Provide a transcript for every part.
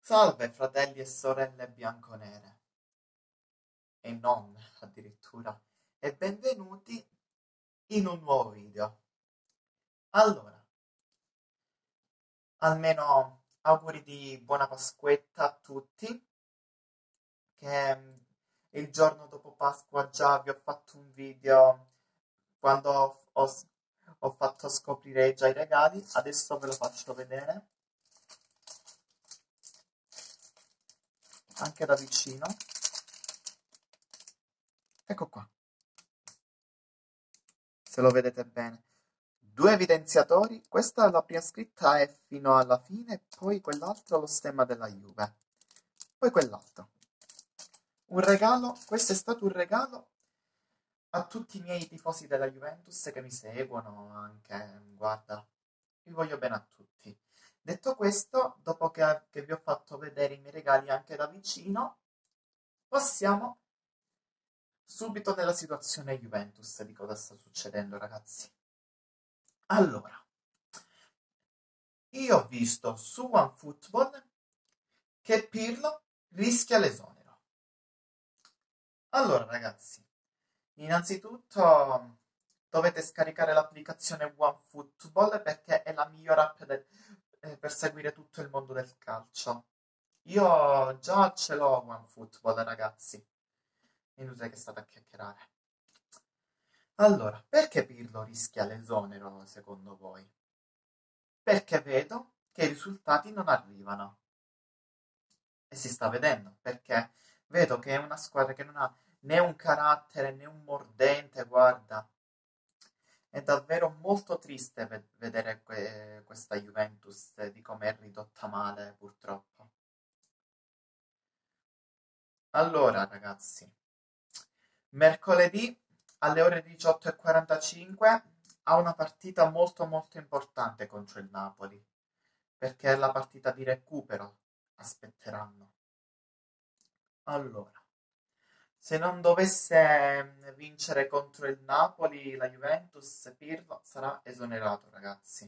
Salve fratelli e sorelle bianconere, e non addirittura, e benvenuti in un nuovo video. Allora, almeno auguri di buona Pasquetta a tutti, che il giorno dopo Pasqua già vi ho fatto un video quando ho fatto scoprire già i regali, adesso ve lo faccio vedere, anche da vicino. Ecco qua, se lo vedete bene. Due evidenziatori, questa la prima scritta è fino alla fine, poi quell'altro lo stemma della Juve, poi quell'altro. Un regalo, questo è stato un regalo a tutti i miei tifosi della Juventus che mi seguono anche, guarda, vi voglio bene a tutti. Detto questo, dopo che vi ho fatto vedere i miei regali anche da vicino, passiamo subito nella situazione Juventus di cosa sta succedendo, ragazzi. Allora, io ho visto su OneFootball che Pirlo rischia l'esonero. Allora, ragazzi, innanzitutto dovete scaricare l'applicazione OneFootball perché è la migliore app per seguire tutto il mondo del calcio. Io già ce l'ho OneFootball, ragazzi. Inutile che state a chiacchierare. Allora, perché Pirlo rischia l'esonero, secondo voi? Perché vedo che i risultati non arrivano. E si sta vedendo, perché vedo che è una squadra che non ha né un carattere né un mordente, guarda. È davvero molto triste vedere questa Juventus di come è ridotta male, purtroppo. Allora, ragazzi, mercoledì alle ore 18:45 ha una partita molto molto importante contro il Napoli, perché è la partita di recupero. Aspetteranno. Allora, se non dovesse vincere contro il Napoli, la Juventus, Pirlo sarà esonerato, ragazzi.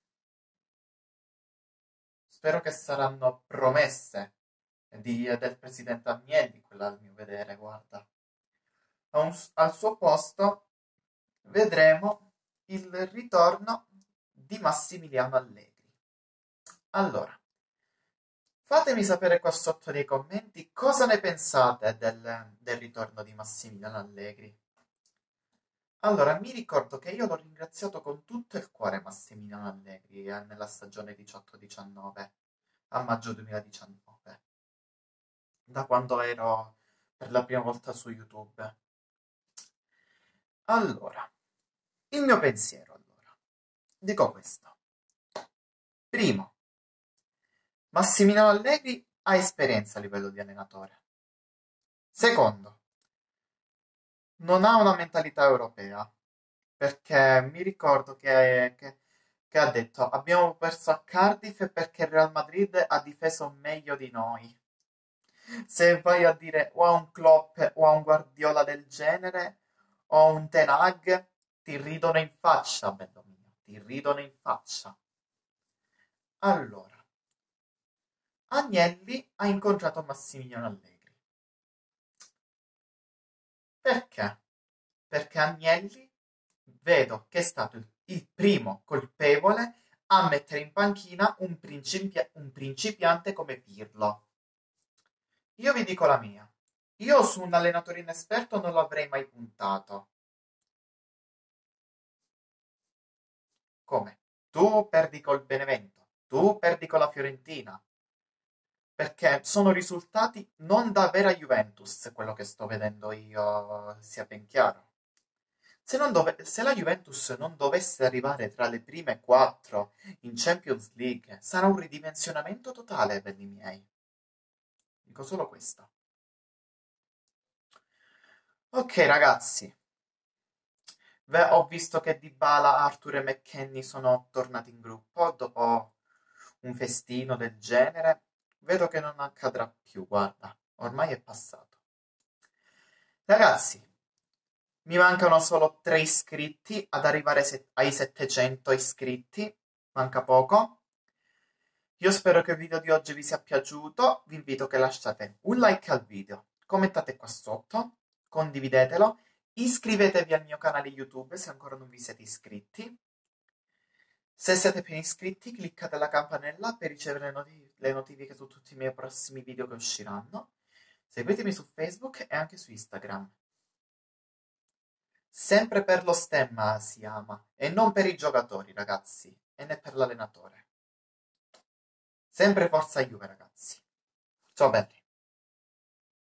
Spero che saranno promesse del presidente Agnelli, quella al mio vedere, guarda. Al suo posto vedremo il ritorno di Massimiliano Allegri. Allora, fatemi sapere qua sotto nei commenti cosa ne pensate del ritorno di Massimiliano Allegri. Allora, mi ricordo che io l'ho ringraziato con tutto il cuore Massimiliano Allegri nella stagione 18-19, a maggio 2019, da quando ero per la prima volta su YouTube. Allora, il mio pensiero, allora, dico questo. Primo, Massimiliano Allegri ha esperienza a livello di allenatore. Secondo, non ha una mentalità europea, perché mi ricordo che ha detto abbiamo perso a Cardiff perché il Real Madrid ha difeso meglio di noi. Se vai a dire o a un Klopp o a un Guardiola del genere o a un Ten Hag, ti ridono in faccia, bello mio, ti ridono in faccia. Allora, Agnelli ha incontrato Massimiliano Allegri. Perché? Perché Agnelli vedo che è stato il primo colpevole a mettere in panchina un principiante come Pirlo. Io vi dico la mia. Io su un allenatore inesperto non l'avrei mai puntato. Come? Tu perdi col Benevento, tu perdi con la Fiorentina, perché sono risultati non da vera Juventus, quello che sto vedendo io, sia ben chiaro. Se la Juventus non dovesse arrivare tra le prime quattro in Champions League, sarà un ridimensionamento totale, belli miei. Dico solo questo. Ok, ragazzi. Ho visto che Dybala, Arthur e McKennie sono tornati in gruppo dopo un festino del genere. Vedo che non accadrà più, guarda, ormai è passato. Ragazzi, mi mancano solo 3 iscritti ad arrivare ai 700 iscritti, manca poco. Io spero che il video di oggi vi sia piaciuto, vi invito che lasciate un like al video, commentate qua sotto, condividetelo, iscrivetevi al mio canale YouTube se ancora non vi siete iscritti. Se siete appena iscritti, cliccate la campanella per ricevere le notifiche su tutti i miei prossimi video che usciranno. Seguitemi su Facebook e anche su Instagram. Sempre per lo stemma si ama, e non per i giocatori, ragazzi, e né per l'allenatore. Sempre forza Juve, ragazzi. Ciao belli.